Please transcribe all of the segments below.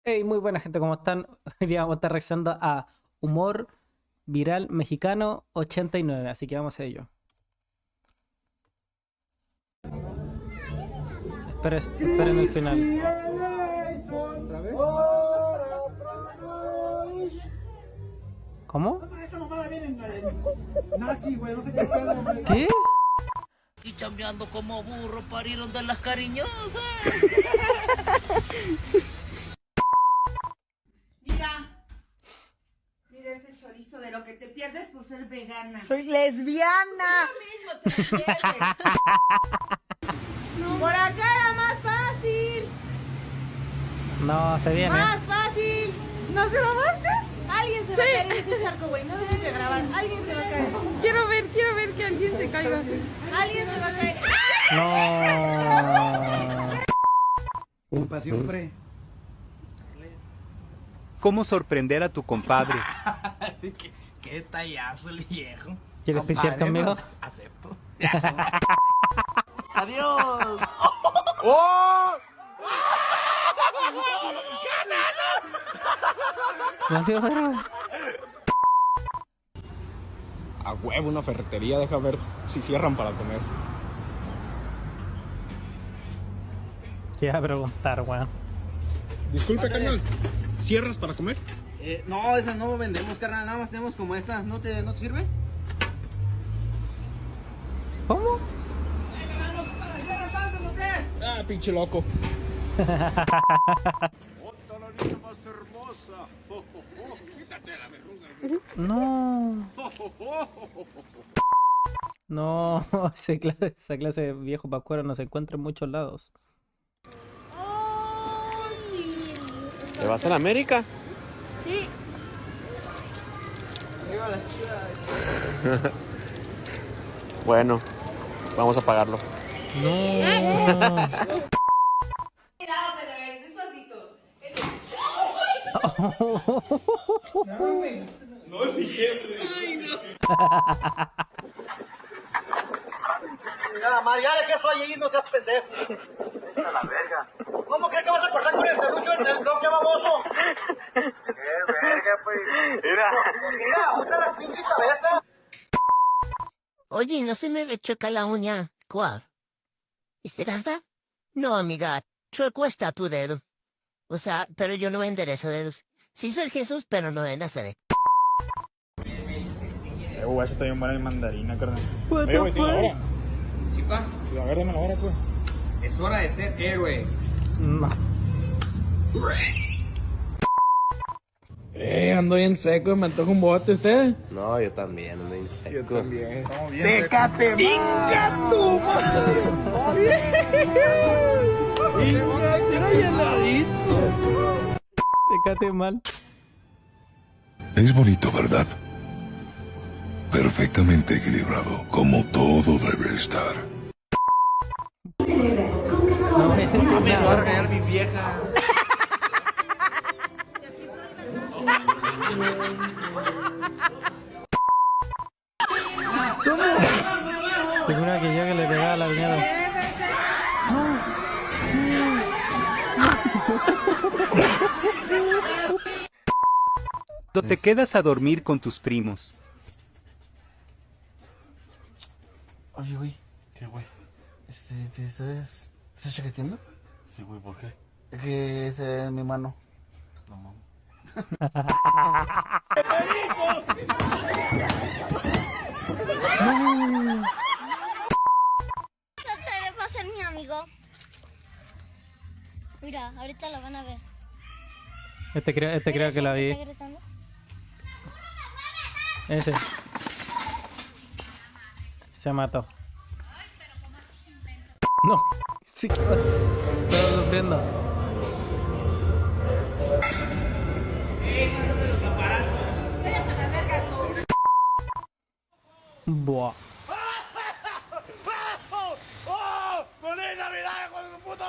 Hey, muy buena gente, ¿cómo están? Hoy día vamos a estar reaccionando a Humor Viral Mexicano 89, así que vamos a ello. Esperen el final. ¿Cómo? Esa mamada viene en nazi, güey, no sé qué es pedo, güey. ¿Qué? Y chambeando como burro para ir donde las cariñosas. Mira, mira este chorizo de lo que te pierdes por ser vegana. Soy lesbiana. Lo mismo te pierdes. Por acá era más fácil. No, se viene. Más fácil. ¿Nos grabaste? Alguien se va a caer en ese charco, güey. No debes de grabar. Alguien se va a caer. Quiero ver que alguien se caiga. Alguien se va a caer. No. Para siempre. ¿Cómo sorprender a tu compadre? ¿Qué detallazo el viejo? ¿Quieres pistear conmigo? Acepto. Adiós. No, tío, pero- A huevo, una ferretería, deja ver si cierran para comer. Te iba a preguntar, weón. Disculpe, carnal, ¿cierras para comer? No, esas no vendemos, carnal, nada más tenemos como estas. ¿No te sirve? ¿Cómo? Ah, pinche loco. No. No, esa clase de viejo pascuero no se encuentra en muchos lados. Oh, sí. ¿Te vas a la América? Sí. Bueno, vamos a pagarlo. No. Mira, María, ¿de qué soy ahí? No seas pendejo. A la verga. ¿Cómo crees que vas a cortar con el serrucho en el bloque baboso? ¡Qué verga, pues! Mira, usa la pinche cabeza. Oye, no se me ve chueca la uña. ¿Cuál? ¿Viste nada? No, amiga, chueco está tu dedo. O sea, pero yo no enderezo dedos. Sí soy Jesús, pero no en Nazaret. Eso está bien buena el mandarina, carnal. What Oye, the güey, ¿tiene la hora? Sí, pa. Sí, a ver, dame la hora, pues. Es hora de ser héroe. No. Ando bien seco, me antoja un bote, ¿usted? No, yo también, ando en seco. ¡Técate, ¡Venga tu Déjate mal. Es bonito, ¿verdad? Perfectamente equilibrado, como todo debe estar. No me decís Me va a nada. regañar mi vieja. Tengo una que yo que le pegaba a la viñada. Cuando te quedas a dormir con tus primos. Oye, güey. ¿Qué, güey? ¿Estás chaqueteando? Sí, güey, ¿por qué? Es que esa es mi mano. No, mames. Trataré para ser mi amigo. Mira, ahorita lo van a ver. Este creo que la vi. ¿Está gritando? Ese. Se mató. No. Sí, ¿qué pasa? Estaba sufriendo. Buah. ¡Feliz Navidad, hijo de su puta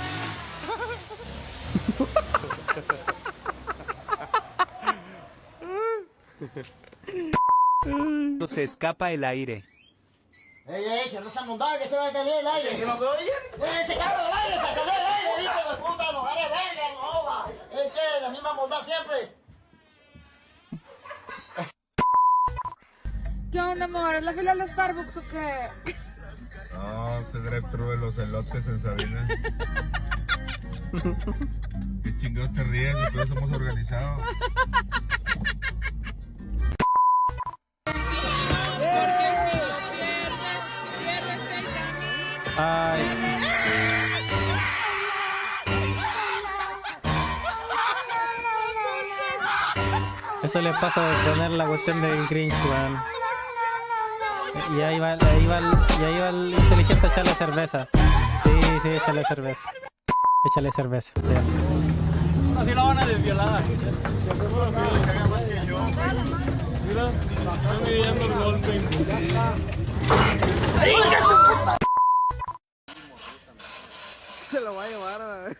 Cuando se escapa el aire. ¡Ey, se nos ha que se va a caer el aire! ¿Que no me oyen? ¡Se cae el aire, se cae el aire! ¡Hijo de puta, no vale verga, no! ¡Eche contar siempre. ¿Qué onda, amor? ¿Es la fila de los Starbucks o qué? No, ese drive-thru de los elotes en Sabina. ¿Qué chingados te ríes? Nosotros somos organizados. Ay. Eso le pasa de poner la cuestión de Grinch, weón. Y ahí va el inteligente a echarle cerveza. Sí, échale cerveza. Échale cerveza. Ya. Así la van a desviolar. Mira, están midiendo el golpe. Se lo va a llevar a ver.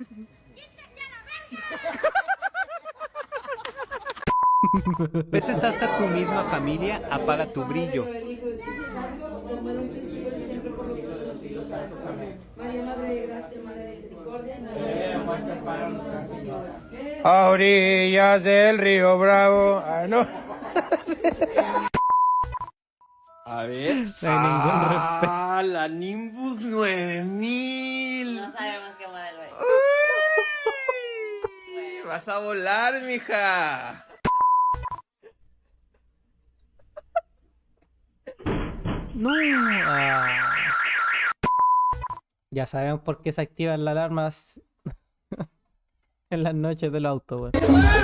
Veces hasta tu misma familia apaga tu brillo. A orillas del río Bravo. Ah, no. A ver. No hay ningún respeto. La Nimbus 9000. No sabemos qué modelo es. Uy, vas a volar, mija. No. Ya sabemos por qué se activan las alarmas en las noches del auto, weón.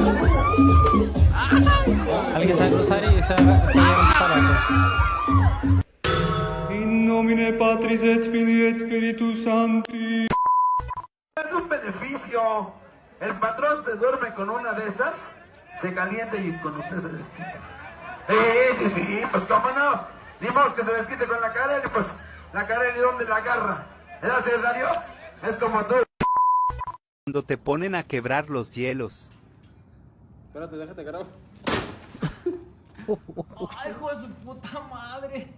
Alguien se va a cruzar y se va a romper eso. In nomine Patris et Filii et Spiritus Sancti. Es un beneficio. El patrón se duerme con una de estas, se calienta y con usted se desquita. Sí, pues cómo no. Ni modo que se desquite con la Karen, y pues la Karen y dónde la agarra. Gracias, Darío. Es como tú. Cuando te ponen a quebrar los hielos. Espérate, déjate grabar. Ay, hijo de su puta madre.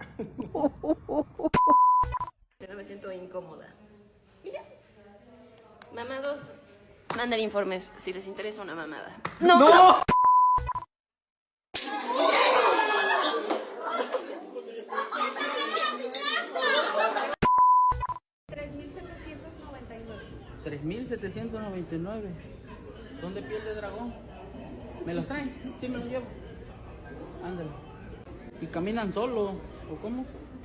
Yo no me siento incómoda. Y ya. Mamados, manden informes si les interesa una mamada. ¡No! $3,799. ¿Son de piel de dragón? ¿Me los traen? Sí, me los llevo. Ándale. ¿Y caminan solo? ¿O cómo?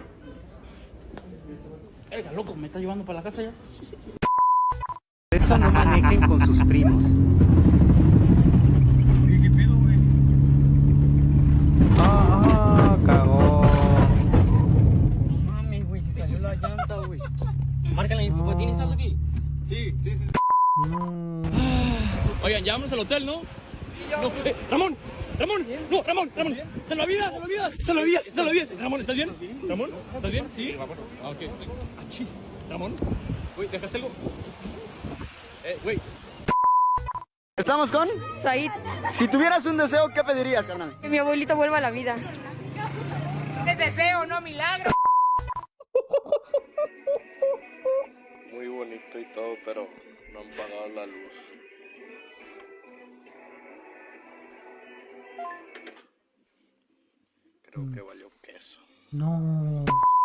Oiga, loco, ¿me está llevando para la casa ya? Por eso no manejen con sus primos. ¿Qué pido, güey? Cagó. No mames, güey, se salió la llanta, güey. Márcale, mi papá, ¿tienes algo aquí? Sí. No. Oigan, ya vámonos al hotel, ¿no? No, Ramón, no, Ramón, se lo olvidas. Ramón, ¿estás bien? Ramón, ¿estás bien? Sí. Ah, ok. Achis. Ramón, güey, ¿dejaste algo? Güey. ¿Estamos con? Said, Si tuvieras un deseo, ¿qué pedirías, carnal? que mi abuelito vuelva a la vida. Es deseo, no milagro. Muy bonito y todo, pero no han pagado la luz. Creo que valió queso. No.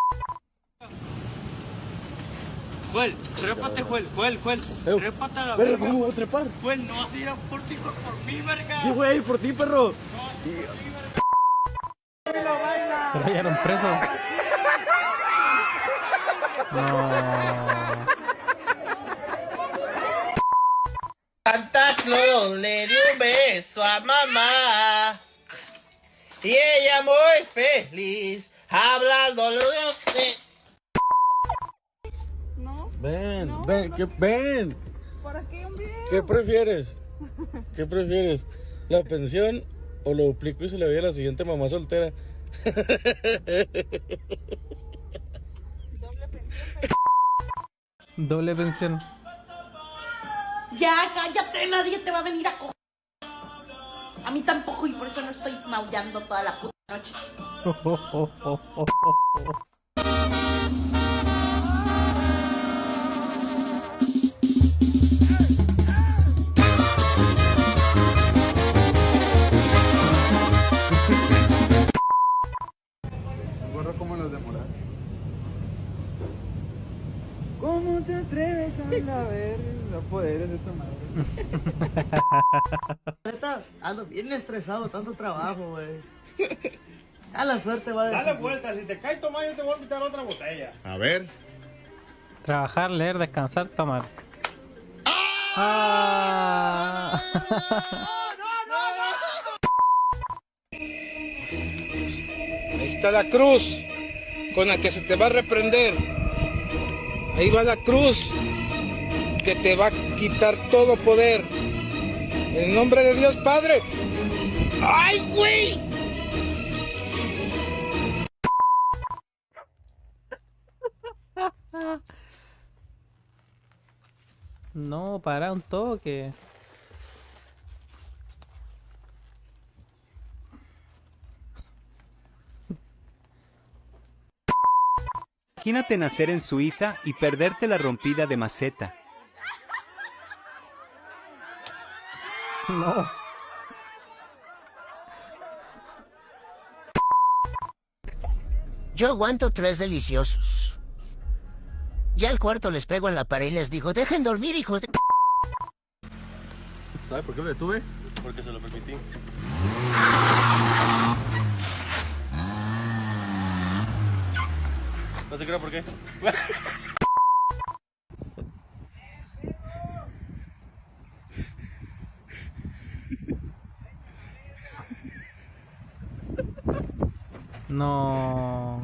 Juel, trépate, Juel. Trépate a la Pero, verga. ¿cómo voy a trepar? Juel, no vas a ir a por ti, por mí, verga. Sí, güey, por ti, perro. Se lo hallaron preso. No. Santa Claus le dio un beso a mamá y ella muy feliz hablándole de usted. Ven. ¿Para qué, hombre? ¿Qué prefieres? ¿La pensión o lo duplico y se le ve a la siguiente mamá soltera? Doble pensión. Ya, cállate, nadie te va a venir a coger. A mí tampoco, y por eso no estoy maullando toda la puta noche. A ver, no poderes de esta madre. Ando bien estresado, tanto trabajo, güey. A la suerte va a decir. Dale vuelta, si te cae tomar yo te voy a invitar otra botella. A ver. Trabajar, leer, descansar, tomar. ¡Ah! Ahí está la cruz con la que se te va a reprender. Ahí va la cruz que te va a quitar todo poder. En el nombre de Dios Padre. ¡Ay, güey! No, para un toque. Imagínate nacer en Suiza y perderte la rompida de maceta. No. Yo aguanto 3 deliciosos. Ya al cuarto les pego en la pared y les digo, dejen dormir, hijos de... ¿Sabe por qué lo detuve? Porque se lo permití. No se crea por qué. No.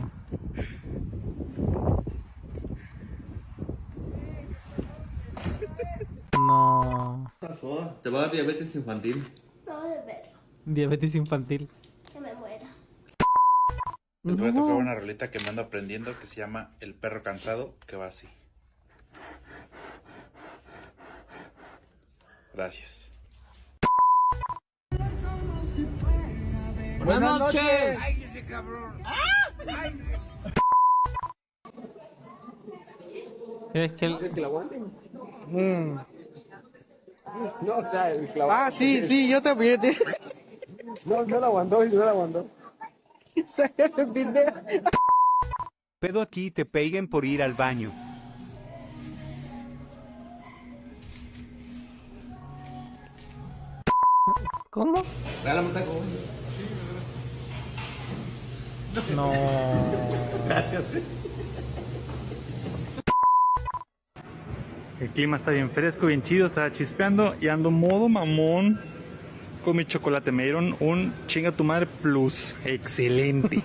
No. ¿Qué pasó? Te va a dar diabetes infantil. No, de ver. Diabetes infantil. Que me muera. Les voy a tocar una rolita que me ando aprendiendo que se llama El Perro Cansado, que va así. Gracias. Buenas noches. ¡Ay, ese cabrón! ¿Crees que el... ¿Crees que la aguanten? No, o sea, el clavado. Ah, sí, yo también. No la aguantó, no la aguantó. Pedo aquí te peguen por ir al baño. ¿Cómo? No. Gracias. El clima está bien fresco, bien chido, está chispeando y ando modo mamón con mi chocolate. Me dieron un chinga tu madre plus. Excelente.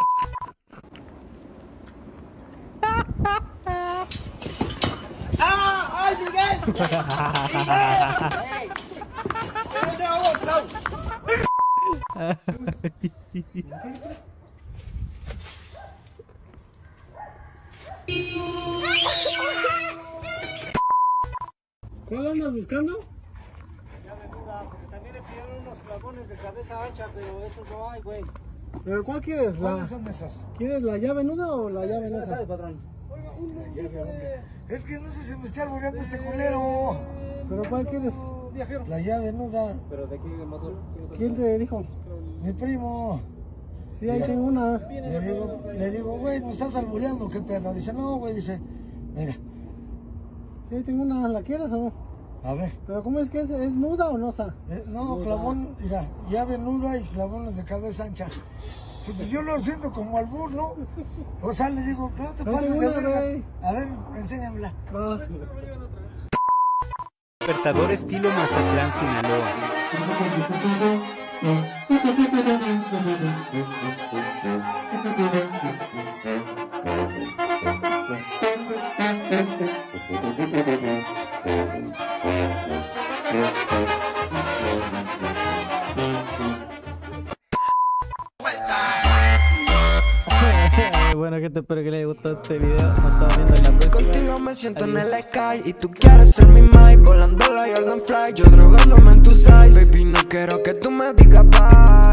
¡Ay, Miguel! ¿Cuál andas buscando? Llave nuda, porque también le pidieron unos clavones de cabeza ancha, pero esos no hay, güey. ¿Pero cuál quieres? ¿Cuáles son esos? ¿Quieres la llave nuda o la llave no sabe, patrón? ¿La llave dónde? Es que no sé si me está alboreando este culero. ¿Pero cuál quieres? La llave nuda. ¿Pero de qué motor? ¿Quién te dijo? Mi primo. Sí, ahí tengo una. Le digo, güey, ¿me estás alboreando? ¿Qué pedo? Dice, no, güey, dice, mira. Sí, ahí tengo una. ¿La quieres o no? A ver. ¿Pero cómo es que es nuda o no, sa? No, clavón, mira, llave nuda y clavones de cabeza ancha. Pues yo lo siento como albur, ¿no? O sea, le digo, no te pases de verga. A ver, enséñamela. Va. Despertador estilo Mazatlán, Sinaloa. Bueno, que te espero que les haya gustado este video. Nos estamos viendo en la próxima. Contigo me siento en el sky y tú quieres ser mi Mike. Volando la Jordan Fly, yo drogándome en tu size. Baby, no quiero que tú me digas bye.